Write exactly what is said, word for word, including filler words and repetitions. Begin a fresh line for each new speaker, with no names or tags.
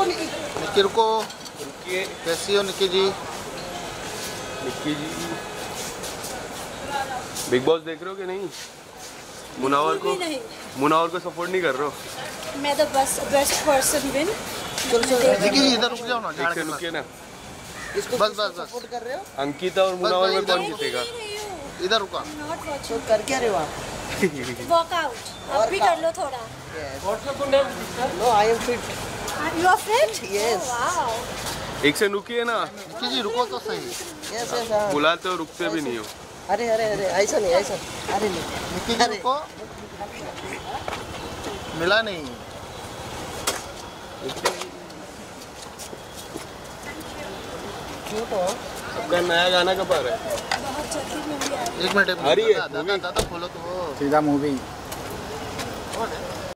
रुको निकी।
निकी रुको। कैसी हो निकी जी?
निकी जी बिग बॉस देख रहे हो कि नहीं? मुनावर को मुनावर को सपोर्ट नहीं कर रहे हो?
मैं तो बस बेस्ट पर्सन विन।
चलो चलो निकी जी इधर रुक जाओ ना, झाड़ के
रुकिए ना।
इसको बस बस बस
सपोर्ट कर रहे हो?
अंकिता और मुनावर में कौन जीतेगा?
इधर रुका।
Not watching.
तो कर क्या रहे हो आप?
वर्कआउट आप भी कर लो थोड़ा।
No I am fit.
You are fit?
Yes.
Wow.
एक से रुकिए ना।
निकी जी रुको तो सही।
Yes yes.
बुलाते हो रुकते भी नहीं हो।
अरे अरे अरे ऐसा नहीं ऐसा। अरे नहीं
निकी जी रुको। मिला नहीं।
क्यूट हो।
आपका नया गाना कब आ रहा है?
बहुत जल्दी मूवी आ रही है।
एक मिनट
आ रही है
दादा दादा खोलो तो।
सीधा मूवी।